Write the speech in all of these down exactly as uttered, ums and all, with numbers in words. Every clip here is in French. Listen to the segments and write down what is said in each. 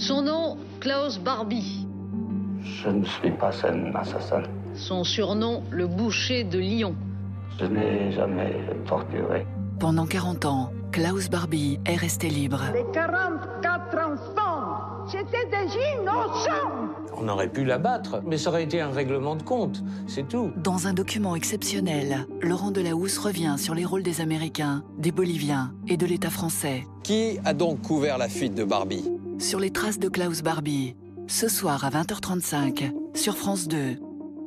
Son nom, Klaus Barbie. Je ne suis pas un assassin. Son surnom, le boucher de Lyon. Je n'ai jamais torturé. Pendant quarante ans, Klaus Barbie est resté libre. Les quarante-quatre enfants, c'était des innocents. On aurait pu l'abattre, mais ça aurait été un règlement de compte, c'est tout. Dans un document exceptionnel, Laurent Delahousse revient sur les rôles des Américains, des Boliviens et de l'État français. Qui a donc couvert la fuite de Barbie? Sur les traces de Klaus Barbie, ce soir à vingt heures trente-cinq, sur France deux.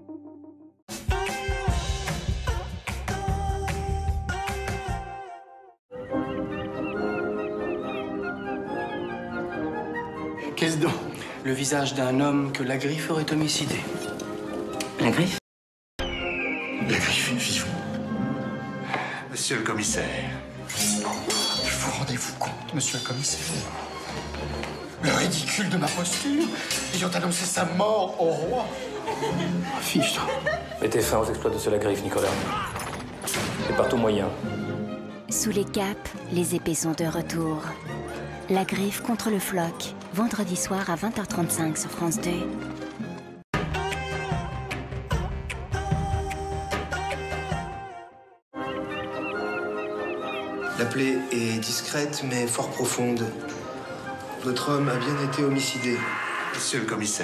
Qu'est-ce donc? Le visage d'un homme que la griffe aurait homicidé. La griffe? La griffe est vivante. Monsieur le commissaire. Vous rendez-vous compte, monsieur le commissaire? Le ridicule de ma posture, ayant annoncé sa mort au roi. Fiche-toi. Mettez fin aux exploits de ce Lagriffe, Nicolas. Et par tout moyen. Sous les capes, les épées sont de retour. La griffe contre le floc, vendredi soir à vingt heures trente-cinq sur France deux. La plaie est discrète mais fort profonde. Votre homme a bien été homicidé. Monsieur le commissaire.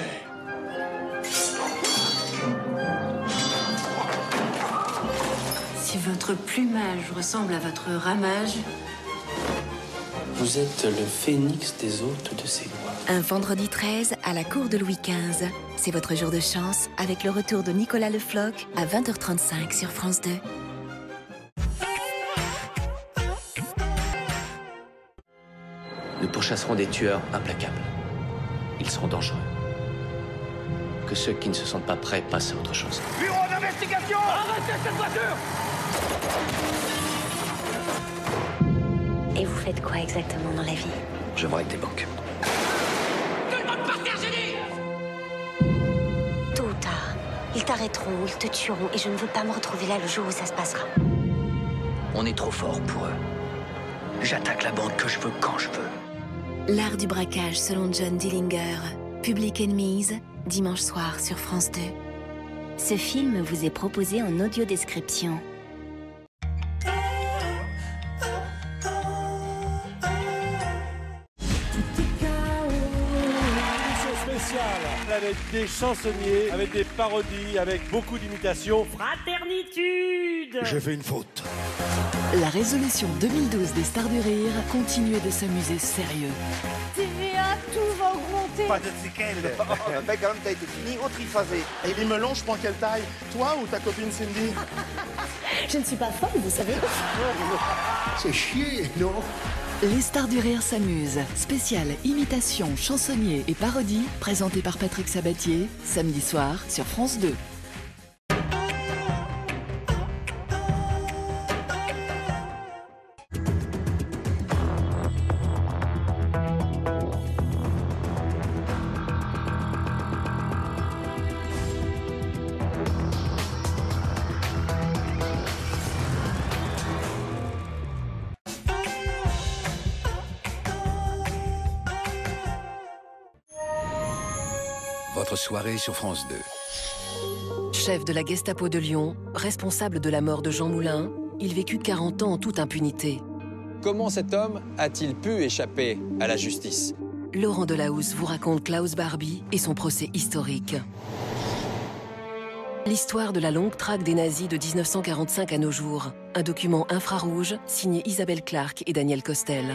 Si votre plumage ressemble à votre ramage, vous êtes le phénix des hôtes de ces lois. Un vendredi treize à la cour de Louis quinze. C'est votre jour de chance avec le retour de Nicolas Le Floch à vingt heures trente-cinq sur France deux. Nous pourchasserons des tueurs implacables. Ils seront dangereux. Que ceux qui ne se sentent pas prêts passent à autre chose. Bureau d'investigation! Arrêtez cette voiture! Et vous faites quoi exactement dans la vie? Je braque des banques. Tout le monde par terre, j'ai dit! Tôt ou tard, ils t'arrêteront, ils te tueront, et je ne veux pas me retrouver là le jour où ça se passera. On est trop fort pour eux. J'attaque la banque que je veux quand je veux. L'art du braquage selon John Dillinger. Public Enemies, dimanche soir sur France deux. Ce film vous est proposé en audio-description. Avec des chansonniers, avec des parodies, avec beaucoup d'imitations. Fraternitude! J'ai fait une faute. La résolution deux mille douze des Stars du Rire, continuez de s'amuser sérieux. T V A, tout va augmenter. Pas de séquelles. Ben quand même, t'as été fini au triphasé. Et les melons, je prends quelle taille? Toi ou ta copine Cindy? Je ne suis pas folle, vous savez. C'est chier, non? Les Stars du Rire s'amusent. Spécial imitation, chansonnier et parodie, présenté par Patrick Sabatier, samedi soir sur France deux. Votre soirée sur France deux. Chef de la Gestapo de Lyon, responsable de la mort de Jean Moulin, il vécut quarante ans en toute impunité. Comment cet homme a-t-il pu échapper à la justice? Laurent Delahousse vous raconte Klaus Barbie et son procès historique. L'histoire de la longue traque des nazis de mille neuf cent quarante-cinq à nos jours. Un document infrarouge signé Isabelle Clark et Daniel Costel.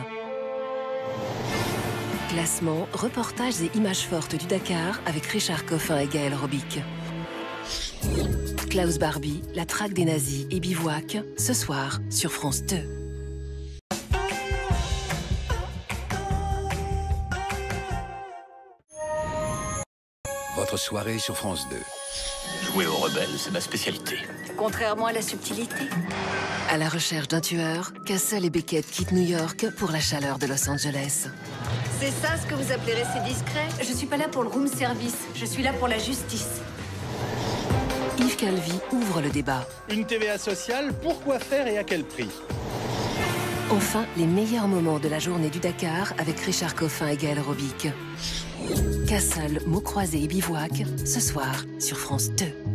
Classement, reportages et images fortes du Dakar avec Richard Coffin et Gaël Robic. Klaus Barbie, la traque des nazis et Bivouac, ce soir sur France deux. Votre soirée sur France deux. Jouer aux rebelles, c'est ma spécialité. contrairement à la subtilité. À la recherche d'un tueur, Castle et Beckett quittent New York pour la chaleur de Los Angeles. C'est ça ce que vous appelez rester discret? Je suis pas là pour le room service, je suis là pour la justice. Yves Calvi ouvre le débat. Une T V A sociale, pourquoi faire et à quel prix? Enfin, les meilleurs moments de la journée du Dakar avec Richard Coffin et Gaël Robic. Castle, mots croisés et bivouac, ce soir sur France deux.